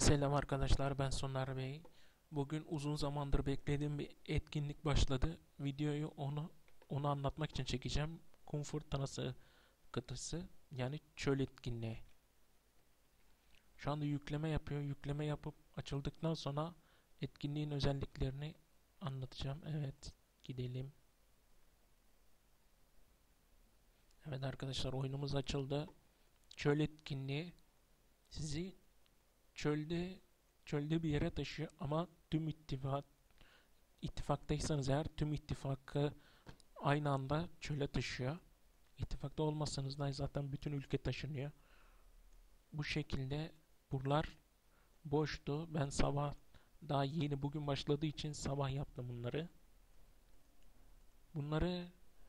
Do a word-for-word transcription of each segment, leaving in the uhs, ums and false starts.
Selam arkadaşlar, ben Soner Bey. Bugün uzun zamandır beklediğim bir etkinlik başladı. Videoyu onu onu anlatmak için çekeceğim. Kum Fırtınası kıtası, yani çöl etkinliği. Şu anda yükleme yapıyor. Yükleme yapıp açıldıktan sonra etkinliğin özelliklerini anlatacağım. Evet, gidelim. Evet arkadaşlar, oyunumuz açıldı. Çöl etkinliği sizi çölde çölde bir yere taşıyor ama tüm ittifak ittifaktaysanız eğer tüm ittifakı aynı anda çöle taşıyor. İttifakta olmazsanız da zaten bütün ülke taşınıyor. Bu şekilde buralar boştu. Ben sabah daha yeni bugün başladığı için sabah yaptım bunları. Bunları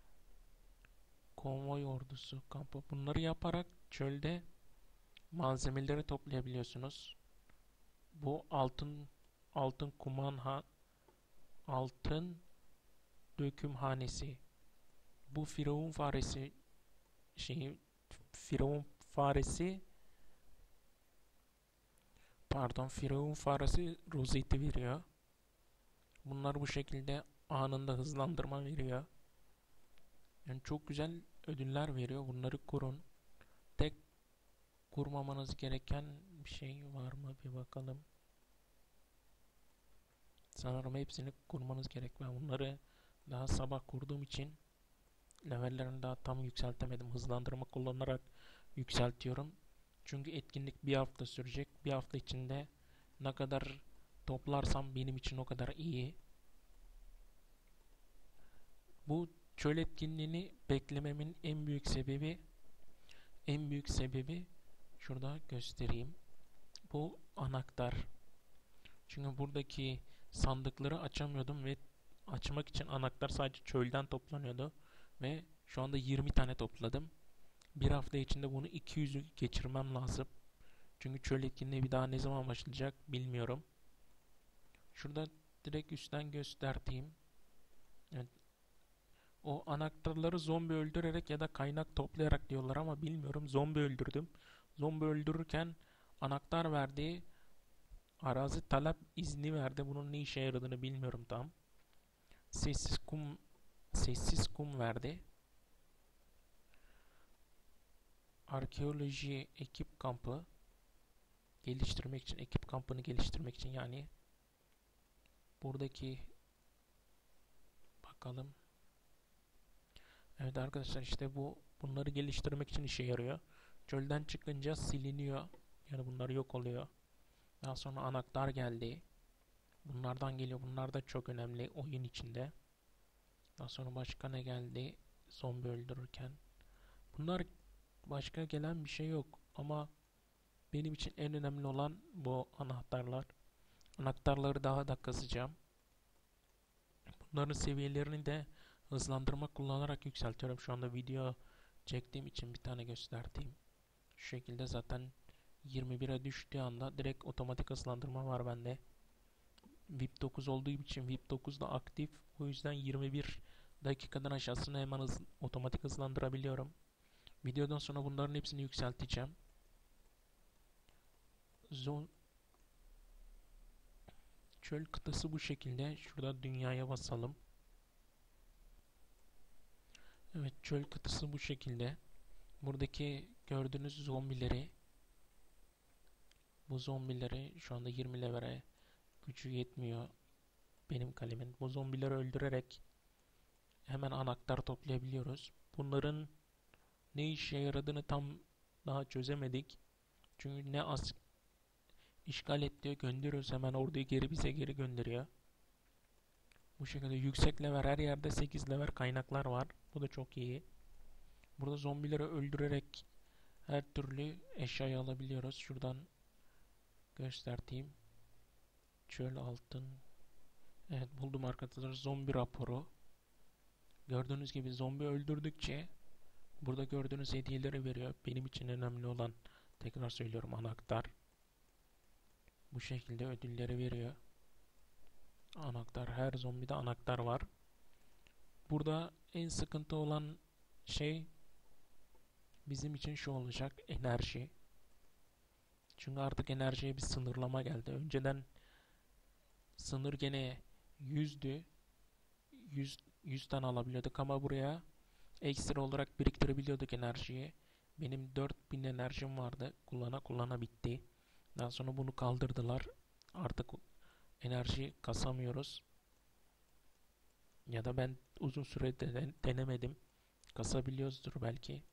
konvoy ordusu kampı. Bunları yaparak çölde malzemeleri toplayabiliyorsunuz. Bu altın altın kumanha altın dökümhanesi. Bu firavun faresi şeyi firavun faresi pardon firavun faresi rozeti veriyor. Bunlar bu şekilde anında hızlandırma veriyor. Yani çok güzel ödüller veriyor. Bunları kurun. Tek kurmamanız gereken bir şey var mı? Bir bakalım. Sanırım hepsini kurmanız gerek. Ben bunları daha sabah kurduğum için levellerini daha tam yükseltemedim. Hızlandırma kullanarak yükseltiyorum. Çünkü etkinlik bir hafta sürecek. Bir hafta içinde ne kadar toplarsam benim için o kadar iyi. Bu çöl etkinliğini beklememin en büyük sebebi en büyük sebebi şurada göstereyim. Bu anahtar. Çünkü buradaki sandıkları açamıyordum ve açmak için anahtar sadece çölden toplanıyordu. Ve şu anda yirmi tane topladım. Bir hafta içinde bunu iki yüzü geçirmem lazım. Çünkü çöl etkinliği bir daha ne zaman başlayacak bilmiyorum. Şurada direkt üstten göstereyim. Evet, o anahtarları zombi öldürerek ya da kaynak toplayarak diyorlar ama bilmiyorum. Zombi öldürdüm. Zombi öldürürken anahtar verdi. Arazi talep izni verdi. Bunun ne işe yaradığını bilmiyorum tam. Sessiz kum sessiz kum verdi. Arkeoloji ekip kampı geliştirmek için, ekip kampını geliştirmek için, yani buradaki bakalım. Evet arkadaşlar, işte bu bunları geliştirmek için işe yarıyor. Çölden çıkınca siliniyor. Yani bunlar yok oluyor. Daha sonra anahtar geldi. Bunlardan geliyor. Bunlar da çok önemli oyun içinde. Daha sonra başka ne geldi? Zombi öldürürken. Bunlar başka gelen bir şey yok. Ama benim için en önemli olan bu anahtarlar. Anahtarları daha da kazacağım. Bunların seviyelerini de hızlandırma kullanarak yükseltiyorum. Şu anda video çektiğim için bir tane göstereyim. Şu şekilde zaten yirmi bire düştüğü anda direkt otomatik hızlandırma var bende. V I P dokuz olduğu için V I P dokuz da aktif. O yüzden yirmi bir dakikadan aşağısını hemen hız, otomatik hızlandırabiliyorum. Videodan sonra bunların hepsini yükselteceğim. Zon Çöl kıtası bu şekilde. Şurada dünyaya basalım. Evet, çöl kıtası bu şekilde. Buradaki gördüğünüz zombileri bu zombileri şu anda yirmi levere gücü yetmiyor benim kalemin. Bu zombileri öldürerek hemen anahtar toplayabiliyoruz. Bunların ne işe yaradığını tam daha çözemedik. Çünkü ne az işgal et diyor, gönderiyoruz, hemen orduyu geri bize geri gönderiyor. Bu şekilde yüksek level, her yerde sekiz level kaynaklar var. Bu da çok iyi. Burada zombileri öldürerek her türlü eşyayı alabiliyoruz. Şuradan göstereyim. Çöl altın. Evet, buldum arkadaşlar, zombi raporu. Gördüğünüz gibi zombi öldürdükçe burada gördüğünüz hediyeleri veriyor. Benim için önemli olan, tekrar söylüyorum, anahtar. Bu şekilde ödülleri veriyor. Anahtar, her zombide anahtar var. Burada en sıkıntı olan şey bizim için şu olacak: enerji. Çünkü artık enerjiye bir sınırlama geldi. Önceden sınır gene yüzdü. yüz, yüz tane alabiliyorduk ama buraya ekstra olarak biriktirebiliyorduk enerjiyi. Benim dört bin enerjim vardı. Kullana kullana bitti. Daha sonra bunu kaldırdılar. Artık enerji kasamıyoruz. Ya da ben uzun süre de denemedim. Kasabiliyoruzdur belki.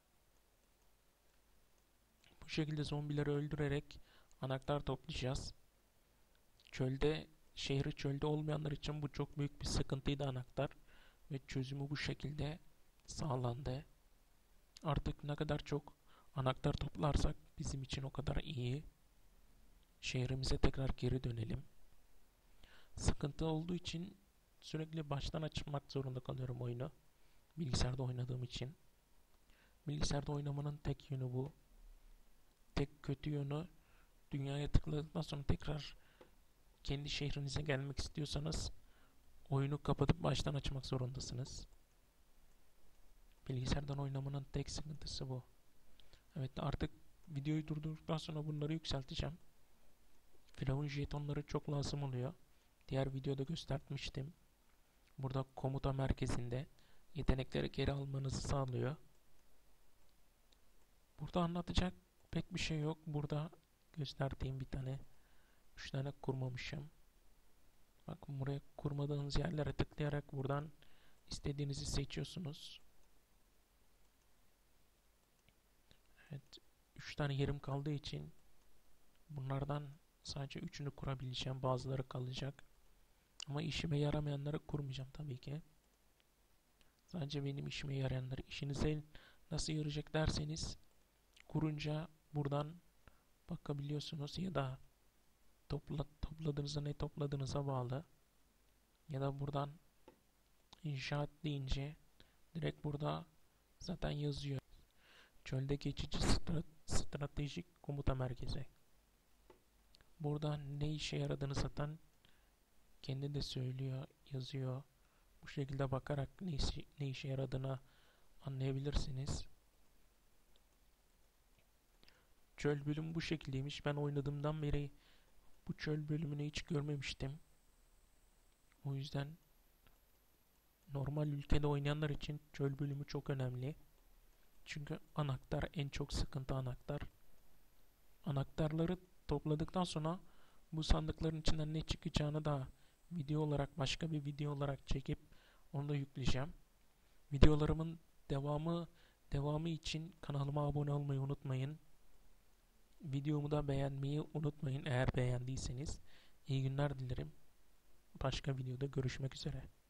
Bu şekilde zombileri öldürerek anahtar toplayacağız. Çölde, şehri çölde olmayanlar için bu çok büyük bir sıkıntıydı anahtar. Ve çözümü bu şekilde sağlandı. Artık ne kadar çok anahtar toplarsak bizim için o kadar iyi. Şehrimize tekrar geri dönelim. Sıkıntı olduğu için sürekli baştan açmak zorunda kalıyorum oyunu. Bilgisayarda oynadığım için. Bilgisayarda oynamanın tek yönü bu. Tek kötü yönü, dünyaya tıkladıktan sonra tekrar kendi şehrinize gelmek istiyorsanız oyunu kapatıp baştan açmak zorundasınız. Bilgisayardan oynamanın tek sıkıntısı bu. Evet, artık videoyu durdurduktan sonra bunları yükselteceğim. Firavun jetonları çok lazım oluyor. Diğer videoda göstermiştim. Burada komuta merkezinde yetenekleri geri almanızı sağlıyor. Burada anlatacak pek bir şey yok. Burada gösterdiğim bir tane, üç tane kurmamışım. Bakın, buraya kurmadığınız yerlere tıklayarak buradan istediğinizi seçiyorsunuz. Evet, üç tane yerim kaldığı için bunlardan sadece üçünü kurabileceğim. Bazıları kalacak. Ama işime yaramayanları kurmayacağım tabii ki. Sadece benim işime yarayanları, işinize nasıl yarayacak derseniz kurunca buradan bakabiliyorsunuz ya da topla, topladığınızda ne topladığınıza bağlı. Ya da buradan inşaat deyince direkt burada zaten yazıyor. Çölde geçici strat stratejik komuta merkezi. Burada ne işe yaradığını zaten kendi de söylüyor, yazıyor. Bu şekilde bakarak ne işe, ne işe yaradığını anlayabilirsiniz. Çöl bölümü bu şekildeymiş. Ben oynadığımdan beri bu çöl bölümünü hiç görmemiştim. O yüzden normal ülkede oynayanlar için çöl bölümü çok önemli. Çünkü anahtar en çok sıkıntı anahtar. Anahtarları topladıktan sonra bu sandıkların içinden ne çıkacağını da video olarak, başka bir video olarak çekip onu da yükleyeceğim. Videolarımın devamı devamı için kanalıma abone olmayı unutmayın. Videomu da beğenmeyi unutmayın eğer beğendiyseniz. İyi günler dilerim. Başka videoda görüşmek üzere.